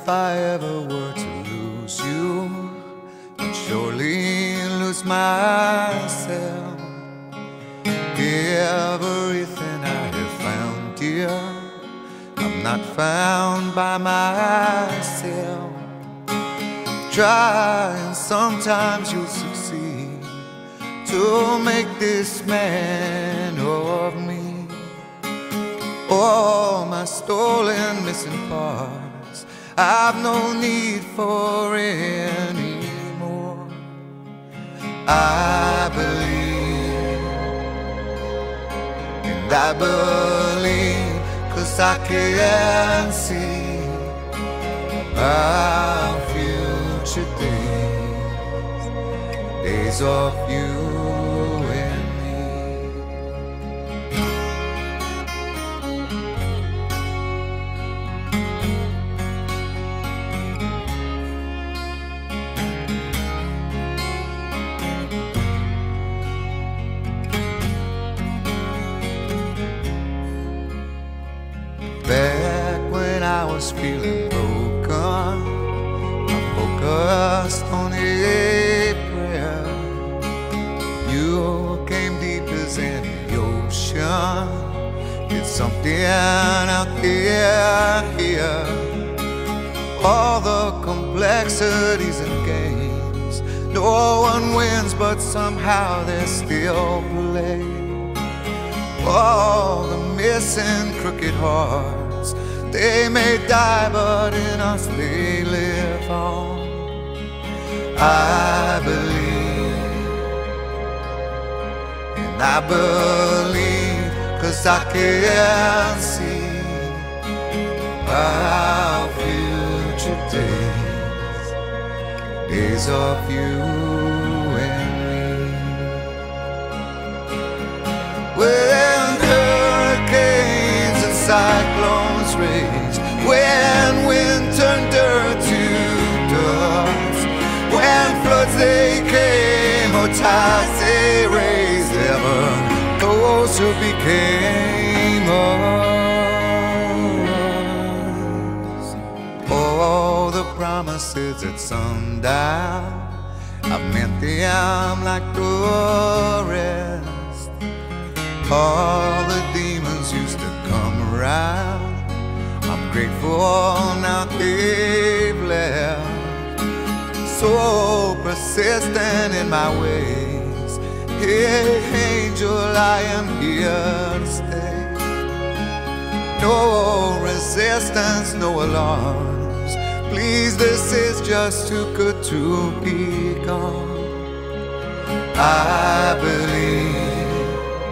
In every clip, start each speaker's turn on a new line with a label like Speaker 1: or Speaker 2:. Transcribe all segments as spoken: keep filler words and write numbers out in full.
Speaker 1: if I ever were to lose you, I'd surely lose myself. Everything I have found, dear, I'm not found by myself. Try and sometimes you'll succeed to make this man of me. All my stolen, missing parts I've no need for anymore. I believe, and I believe, 'cause I can see our future days, days of you and me. Back when I was feeling broken, I focused on a prayer. You came deep as any ocean. It's something out there here. All the complexities and games, no one wins, but somehow they're still played. All the missing crooked hearts, they may die, but in us they live on. I believe, and I believe, 'cause I can see our future days, days of you and me. When hurricanes and cyclones rage, when wind turned dirt to dust, when floods they came or tides they raised, ever those who became us. All the promises at sundown, I've meant them like the rest. All the demons used to come around, I'm grateful now they've left. So persistent in my ways, hey angel, I am here to stay. No resistance, no alarms, please, this is just too good to be gone. I believe,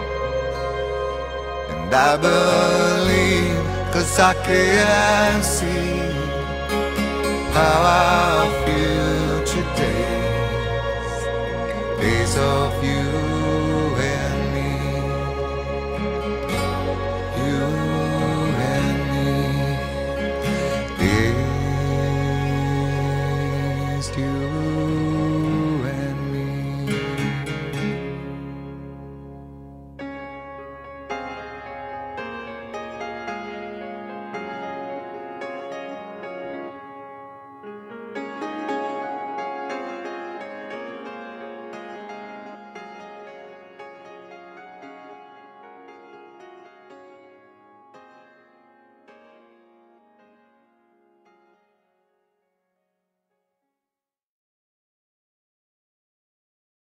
Speaker 1: and I believe, 'cause I can see how our future days, days of you